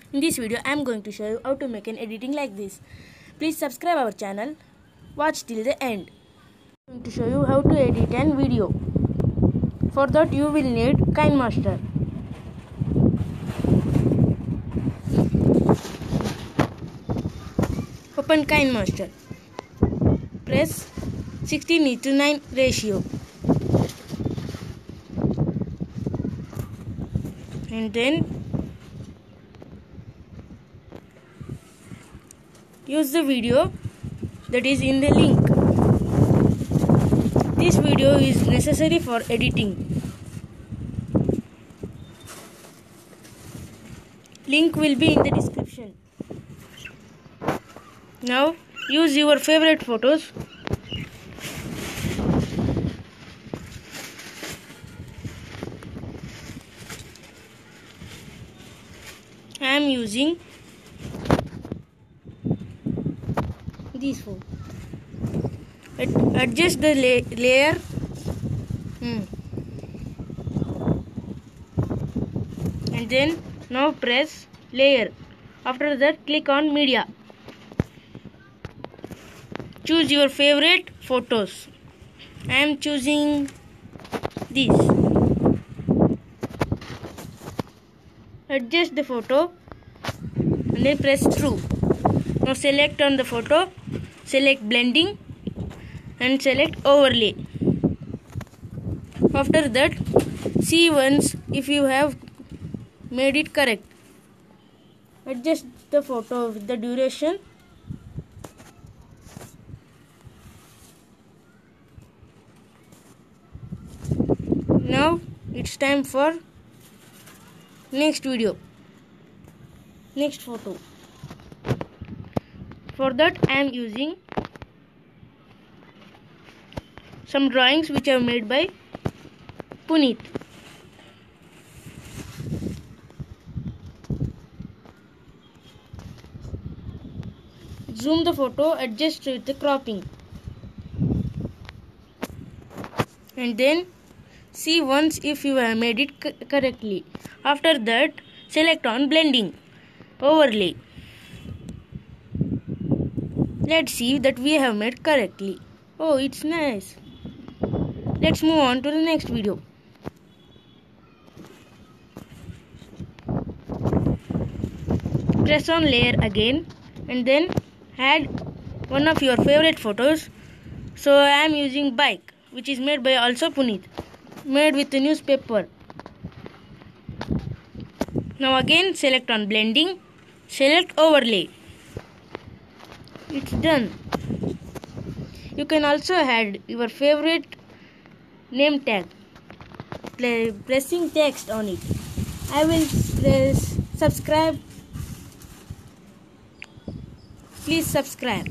In this video I am going to show you how to make an editing like this. Please subscribe our channel. Watch till the end. I am going to show you how to edit an video. For that you will need KineMaster. Open KineMaster. Press 16:9 ratio. And then use the video that is in the link. This video is necessary for editing. Link will be in the description. Now use your favorite photos. I am using these four. Adjust the layer. And then now press layer. After that click on media. Choose your favorite photos. I am choosing these. Adjust the photo and then press true. Now select on the photo, select blending and select overlay. After that see once if you have made it correct. Adjust the photo with the duration. Now it's time for next video, next photo. For that I am using some drawings which are made by Puneet. Zoom the photo, adjust with the cropping. And then see once if you have made it correctly. After that select on blending, overlay. Let's see that we have made correctly. Oh, it's nice. Let's move on to the next video. Press on layer again and then add one of your favorite photos. So I am using bike, which is made by also Puneet, made with the newspaper. Now again select on blending, select overlay. It's done. You can also add your favorite name tag, pressing text on it. I will press subscribe. Please subscribe.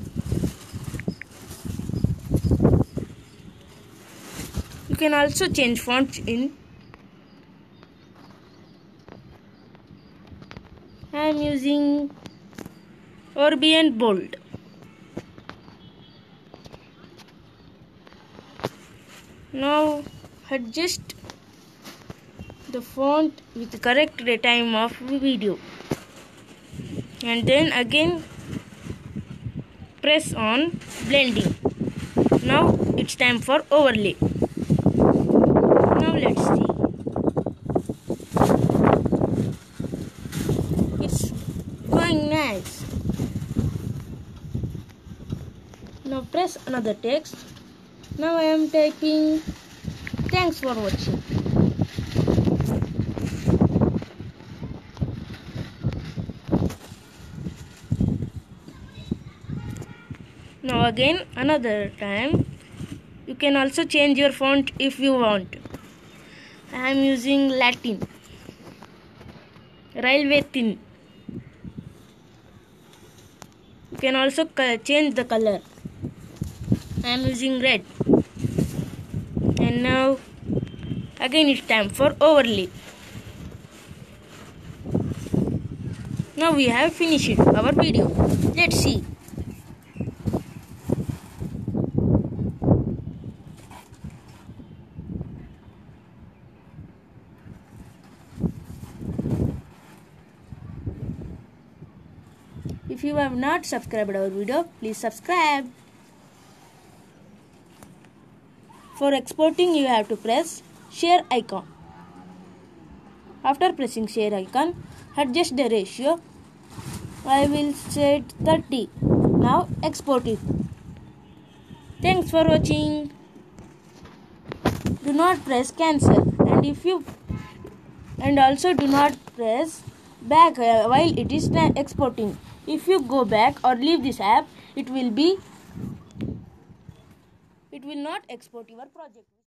You can also change fonts in. I am using Orbi and Bold. Now adjust the font with the correct time of video. And then again press on blending. Now it's time for overlay. Now let's see. It's going nice. Now press another text. Now I am typing thanks for watching. Now again another time. You can also change your font if you want. I am using Latin, Railway Thin. You can also change the color. I am using red. And now again it's time for overlay. Now we have finished our video. Let's see. If you have not subscribed our video, please subscribe. For exporting, you have to press share icon. After pressing share icon, adjust the ratio. I will set 30. Now export it. Thanks for watching. Do not press cancel, and also do not press back while it is exporting. If you go back or leave this app, it will not export your project.